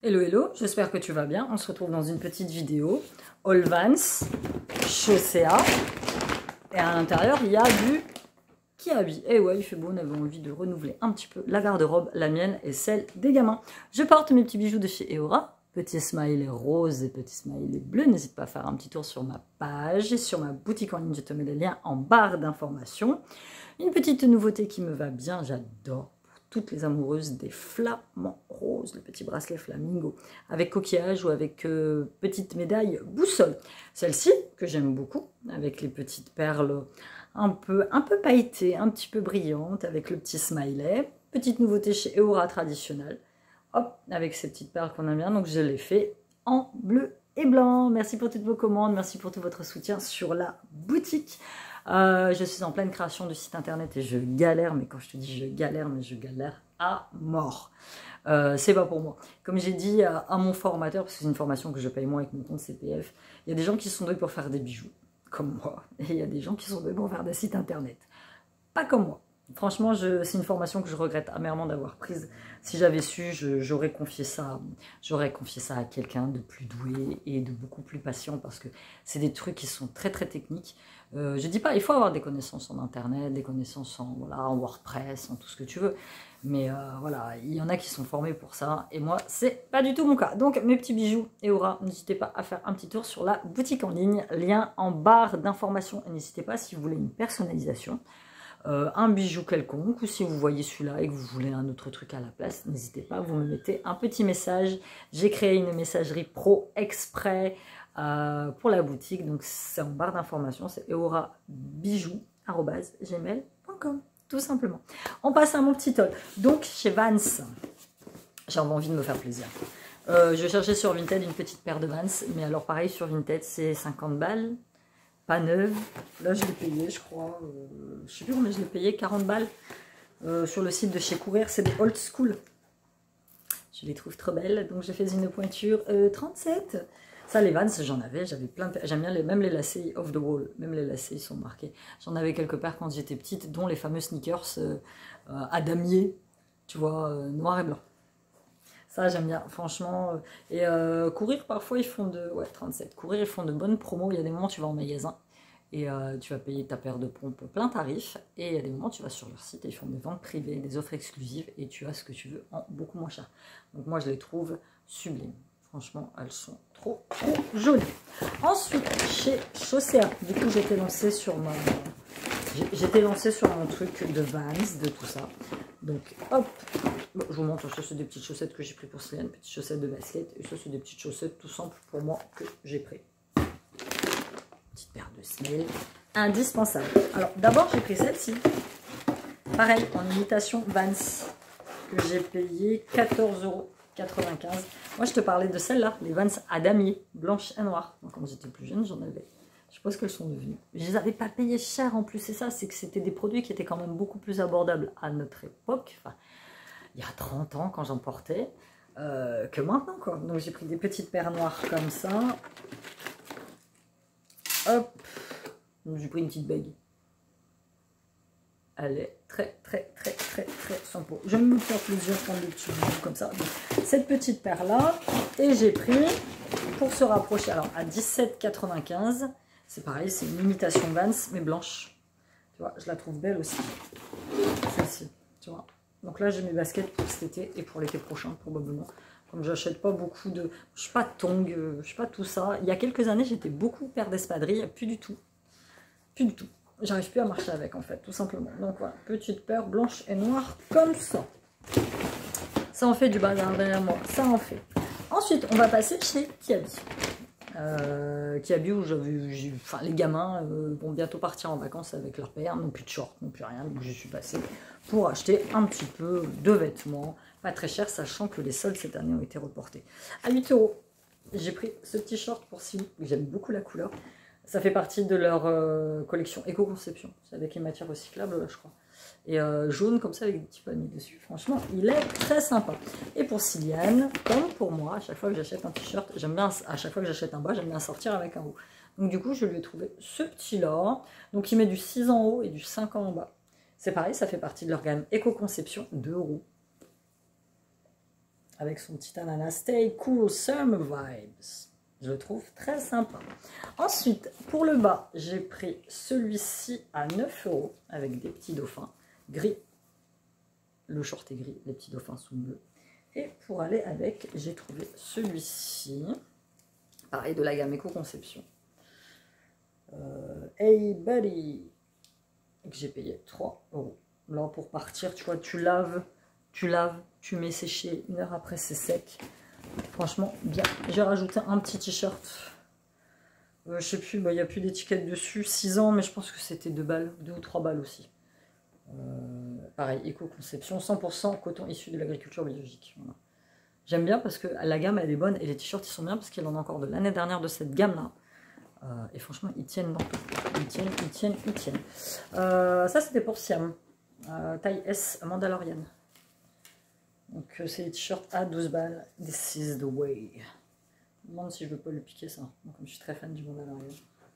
Hello hello, j'espère que tu vas bien. On se retrouve dans une petite vidéo. All Vans, Chaussea. Et à l'intérieur, il y a du Kiabi. Et ouais, il fait beau, on avait envie de renouveler un petit peu la garde-robe, la mienne et celle des gamins. Je porte mes petits bijoux de chez Eora. Petit smiley rose et petit smiley bleu. N'hésite pas à faire un petit tour sur ma page et sur ma boutique en ligne. Je te mets les liens en barre d'informations. Une petite nouveauté qui me va bien, j'adore. Toutes les amoureuses des flamants roses, le petit bracelet flamingo avec coquillage ou avec petite médaille boussole. Celle-ci que j'aime beaucoup avec les petites perles un peu pailletées, un petit peu brillantes avec le petit smiley. Petite nouveauté chez Eora traditionnelle. Hop, avec ces petites perles qu'on aime bien. Donc je l'ai fait en bleu et blanc. Merci pour toutes vos commandes, merci pour tout votre soutien sur la boutique. Je suis en pleine création du site internet et je galère, mais quand je te dis je galère, mais je galère à mort. C'est pas pour moi. Comme j'ai dit à mon formateur, parce que c'est une formation que je paye moi avec mon compte CPF, il y a des gens qui sont doués pour faire des bijoux, comme moi, et il y a des gens qui sont doués pour faire des sites internet, pas comme moi. Franchement, c'est une formation que je regrette amèrement d'avoir prise. Si j'avais su, j'aurais confié ça à quelqu'un de plus doué et de beaucoup plus patient parce que c'est des trucs qui sont très techniques. Je dis pas, il faut avoir des connaissances en internet, des connaissances en WordPress, en tout ce que tu veux. Mais voilà, il y en a qui sont formés pour ça et moi, c'est pas du tout mon cas. Donc, mes petits bijoux Eora, n'hésitez pas à faire un petit tour sur la boutique en ligne, lien en barre d'informations. Et n'hésitez pas si vous voulez une personnalisation. Un bijou quelconque, ou si vous voyez celui-là et que vous voulez un autre truc à la place, n'hésitez pas, vous me mettez un petit message. J'ai créé une messagerie pro exprès pour la boutique, donc c'est en barre d'informations, c'est eorabijou@gmail.com, tout simplement. On passe à mon petit haul. Donc chez Vans, j'avais envie de me faire plaisir. Je cherchais sur Vinted une petite paire de Vans, mais alors pareil sur Vinted c'est 50 balles. Pas neuve, là je l'ai payé je crois, je sais plus combien je l'ai payé, 40 balles sur le site de chez Courir, c'est des old school. Je les trouve trop belles, donc j'ai fait une pointure 37. Ça les Vans j'en avais, j'avais plein de... J'aime bien même les lacets off the wall, même les lacets ils sont marqués. J'en avais quelques paires quand j'étais petite, dont les fameux sneakers à damier, tu vois, noir et blanc. Ça j'aime bien, franchement. Et Courir, parfois ils font de... Ouais, 37. Courir, ils font de bonnes promos. Il y a des moments tu vas en magasin et tu vas payer ta paire de pompes plein tarif. Et il y a des moments tu vas sur leur site et ils font des ventes privées, des offres exclusives et tu as ce que tu veux en beaucoup moins cher. Donc moi je les trouve sublimes. Franchement, elles sont trop jolies. Ensuite, chez Chaussea, du coup j'étais lancée sur mon truc de Vans, de tout ça. Donc hop, bon, je vous montre, ça c'est des petites chaussettes que j'ai pris pour Céline, petites chaussettes de basket, et ça c'est des petites chaussettes tout simples pour moi que j'ai pris. Petite paire de semelles, indispensable. Alors d'abord j'ai pris celle-ci, pareil en imitation Vans, que j'ai payé 14,95 €. Moi je te parlais de celle-là, les Vans à damier, blanche et noire. Donc, quand j'étais plus jeune j'en avais. Je sais pas ce qu'elles sont devenues. Je les avais pas payées cher en plus, c'est ça, c'est que c'était des produits qui étaient quand même beaucoup plus abordables à notre époque, enfin, il y a 30 ans quand j'en portais, que maintenant quoi. Donc j'ai pris des petites paires noires comme ça. Hop, j'ai pris une petite bague. Elle est très sympa. J'aime me faire plaisir prendre des petits bijoux comme ça. Donc, cette petite paire là, et j'ai pris, pour se rapprocher, alors à 17,95 €. C'est pareil, c'est une imitation Vans, mais blanche. Tu vois, je la trouve belle aussi. Celle-ci, tu vois. Donc là, j'ai mes baskets pour cet été et pour l'été prochain, probablement. Comme j'achète pas beaucoup de... Je suis pas tongue, je suis pas tout ça. Il y a quelques années, j'étais beaucoup paire d'espadrilles. Plus du tout. Plus du tout. J'arrive plus à marcher avec, en fait, tout simplement. Donc voilà, petite paire blanche et noire comme ça. Ça en fait du bazar derrière moi. Ça en fait. Ensuite, on va passer chez Kiabi. Kiabi où enfin, les gamins vont bientôt partir en vacances avec leur père, non plus de short, non plus rien, donc je suis passée pour acheter un petit peu de vêtements, pas très cher, sachant que les soldes cette année ont été reportés. À 8 €, j'ai pris ce petit short pour Silly, j'aime beaucoup la couleur, ça fait partie de leur collection éco-conception, c'est avec les matières recyclables là je crois. Et jaune comme ça avec des petits palmiers dessus. Franchement, il est très sympa. Et pour Siliane, comme pour moi, à chaque fois que j'achète un t-shirt, j'aime bien, à chaque fois que j'achète un bas, j'aime bien sortir avec un haut. Donc du coup, je lui ai trouvé ce petit-là. Donc il met du 6 en haut et du 5 en bas. C'est pareil, ça fait partie de leur gamme éco-conception, 2 €. avec son petit ananas. Stay cool, summer vibes. Je le trouve très sympa. Ensuite, pour le bas, j'ai pris celui-ci à 9 € avec des petits dauphins gris. Le short est gris, les petits dauphins sont bleus. Et pour aller avec, j'ai trouvé celui-ci, pareil de la gamme Éco-Conception. Hey Buddy, que j'ai payé 3 €. Là, pour partir, tu vois, tu laves, tu mets sécher, 1 heure après, c'est sec. Franchement, bien. J'ai rajouté un petit t-shirt. Je sais plus, il n'y a plus d'étiquette dessus. 6 ans, mais je pense que c'était 2 balles, 2 ou 3 balles aussi. Pareil, éco-conception, 100% coton issu de l'agriculture biologique. Voilà. J'aime bien parce que la gamme, elle est bonne et les t-shirts, ils sont bien parce qu'il en a encore de l'année dernière de cette gamme-là. Et franchement, ils tiennent dans tout. Ils tiennent. Ça, c'était pour Siam. Taille S, Mandalorian. Donc, c'est les t-shirts à 12 balles. This is the way. Je me demande si je veux pas le piquer, ça. Donc, comme je suis très fan du Mandalorian.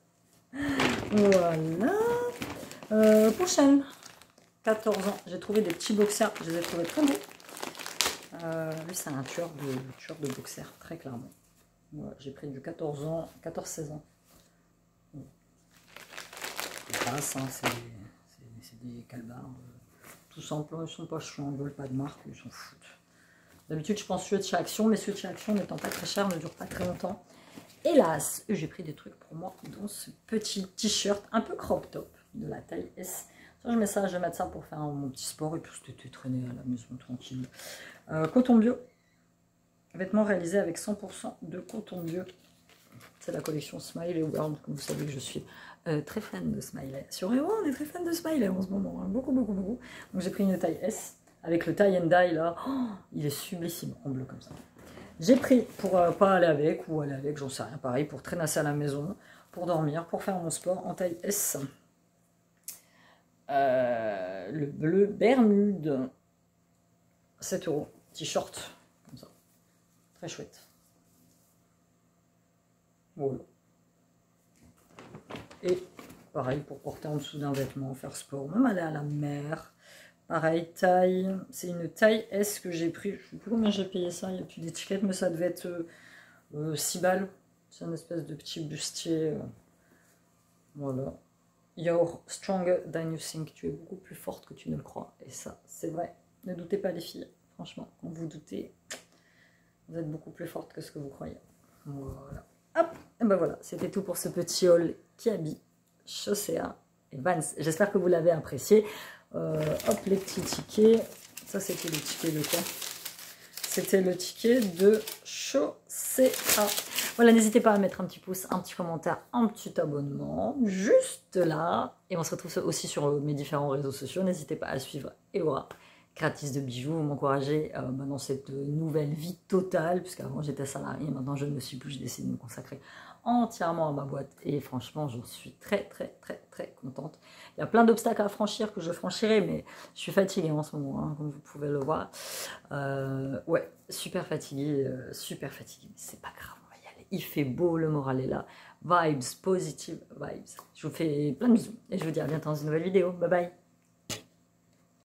Voilà. Prochaine. 14 ans. J'ai trouvé des petits boxers. Je les ai trouvés très beaux. Lui, c'est un tueur de boxers, très clairement. Voilà, j'ai pris du 14 ans, 14-16 ans. C'est des calbards. Tout simple, ils sont pas chiants, ils veulent pas de marque, ils s'en foutent. D'habitude, je pense ceux de chez Action, mais ceux de chez Action n'étant pas très chers, ne durent pas très longtemps. Hélas, j'ai pris des trucs pour moi dans ce petit t-shirt un peu crop top de la taille S. Je mets ça, je vais mettre ça pour faire mon petit sport et puis c'était traîner à la maison tranquille. Coton bio, vêtements réalisés avec 100% de coton bio. C'est la collection Smiley World, comme vous savez que je suis très fan de Smiley. Sur Ewa, on est très fan de Smiley en ce moment, hein. Beaucoup. Donc j'ai pris une taille S avec le tie and dye là. Oh, il est sublissime en bleu comme ça. J'ai pris pour pas aller avec ou aller avec, j'en sais rien, pareil, pour traîner à la maison, pour dormir, pour faire mon sport en taille S. Le bleu Bermude, 7 €, t-shirt, comme ça, très chouette. Voilà. Et pareil, pour porter en dessous d'un vêtement, faire sport, même aller à la mer. Pareil, taille, c'est une taille S que j'ai pris, je ne sais plus combien j'ai payé ça, il n'y a plus d'étiquette, mais ça devait être 6 balles. C'est une espèce de petit bustier. Voilà. You're stronger than you think. Tu es beaucoup plus forte que tu ne le crois. Et ça, c'est vrai. Ne doutez pas les filles. Franchement, quand vous doutez, vous êtes beaucoup plus forte que ce que vous croyez. Voilà. Hop, et ben voilà, c'était tout pour ce petit haul Kiabi, Chaussea et Vans. J'espère que vous l'avez apprécié. Hop, les petits tickets. Ça, c'était le ticket de quoi? C'était le ticket de Chaussea. Voilà, n'hésitez pas à mettre un petit pouce, un petit commentaire, un petit abonnement, juste là. Et on se retrouve aussi sur mes différents réseaux sociaux. N'hésitez pas à suivre Elora, créatrice de bijoux. Vous m'encouragez dans cette nouvelle vie totale, puisqu'avant j'étais salariée, maintenant je ne le suis plus. J'ai décidé de me consacrer entièrement à ma boîte. Et franchement, j'en suis très contente. Il y a plein d'obstacles à franchir que je franchirai, mais je suis fatiguée en ce moment, hein, comme vous pouvez le voir. Ouais, super fatiguée, mais c'est pas grave. Il fait beau, le moral est là. Vibes, positive vibes. Je vous fais plein de bisous et je vous dis à bientôt dans une nouvelle vidéo. Bye bye.